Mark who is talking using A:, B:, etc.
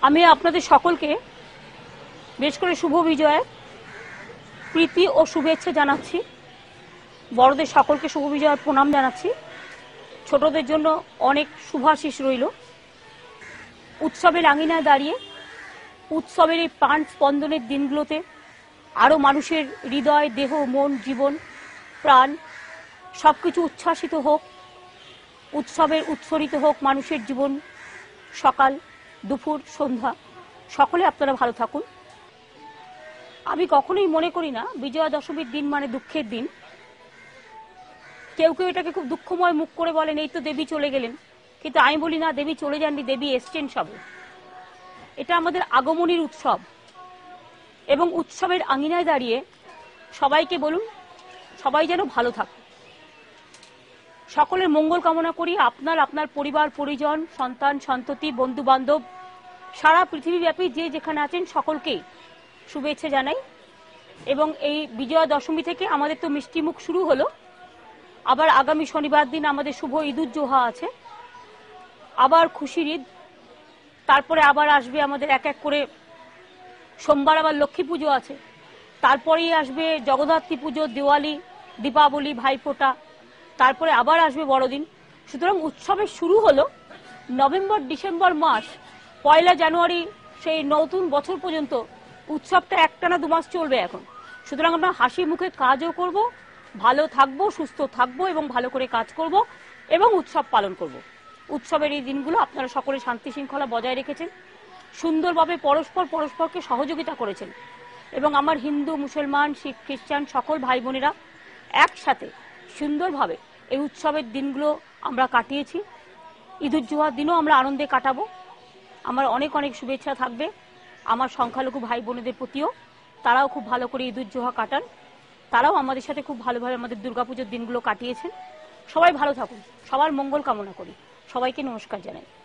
A: আমি আপনাদের সকলকে বেশ করে শুভ বিজয়ের প্রীতি ও শুভেচ্ছা জানাচ্ছি। বড়দের সকলকে শুভ বিজয়ের প্রণাম জানাচ্ছি। ছোটদের জন্য অনেক শুভাশিস রইল। উৎসবের আঙিনায় দাঁড়িয়ে উৎসবের এই প্রাণ স্পন্দনের দিনগুলোতে আরো মানুষের হৃদয়, দেহ, মন, জীবন, প্রাণ সবকিছু উচ্ছ্বাসিত হোক, উৎসবের উৎসরিত হোক মানুষের জীবন। সকাল, দুপুর, সন্ধ্যা সকলে আপনারা ভালো থাকুন। আমি কখনোই মনে করি না বিজয়া দশমীর দিন মানে দুঃখের দিন। কেউ কেউ এটাকে খুব দুঃখময় মুখ করে বলেন এই তো দেবী চলে গেলেন, কিন্তু আমি বলি না, দেবী চলে যাননি, দেবী এসছেন সবে। এটা আমাদের আগমনীর উৎসব এবং উৎসবের আঙিনায় দাঁড়িয়ে সবাইকে বলুন সবাই যেন ভালো থাকে। সকলের মঙ্গল কামনা করি। আপনার পরিবার পরিজন, সন্তান সন্ততি, বন্ধু বান্ধব সারা পৃথিবীব্যাপী যে যেখানে আছেন সকলকেই শুভেচ্ছা জানাই। এবং এই বিজয়া দশমী থেকে আমাদের তো মিষ্টি মুখ শুরু হলো। আবার আগামী শনিবার দিন আমাদের শুভ ঈদুজ্জোহা আছে, আবার খুশির ঈদ। তারপরে আবার আসবে আমাদের এক এক করে সোমবার আবার লক্ষ্মী পুজো আছে, তারপরেই আসবে জগদ্ধাত্রী পুজো, দিওয়ালি, দীপাবলি, ভাইফোঁটা, তারপরে আবার আসবে বড়দিন। সুতরাং উৎসবের শুরু হলো নভেম্বর ডিসেম্বর মাস, 1 জানুয়ারি সেই নতুন বছর পর্যন্ত উৎসবটা একটানা 2 মাস চলবে এখন। সুতরাং আমরা হাসি মুখে কাজও করব, ভালো থাকবো, সুস্থ থাকবো এবং ভালো করে কাজ করব এবং উৎসব পালন করব। উৎসবের এই দিনগুলো আপনারা সকলে শান্তি শৃঙ্খলা বজায় রেখেছেন, সুন্দরভাবে পরস্পরকে সহযোগিতা করেছেন এবং আমার হিন্দু, মুসলমান, শিখ, খ্রিস্টান সকল ভাই বোনেরা একসাথে সুন্দরভাবে এই উৎসবের দিনগুলো আমরা কাটিয়েছি। ঈদুজ্জোহার দিনও আমরা আনন্দে কাটাবো। আমার অনেক অনেক শুভেচ্ছা থাকবে আমার সংখ্যালঘু ভাই বোনেদের প্রতিও। তারাও খুব ভালো করে ঈদুজ্জোহা কাটান, তারাও আমাদের সাথে খুব ভালোভাবে আমাদের দুর্গাপুজোর দিনগুলো কাটিয়েছেন। সবাই ভালো থাকুন, সবার মঙ্গল কামনা করি। সবাইকে নমস্কার জানাই।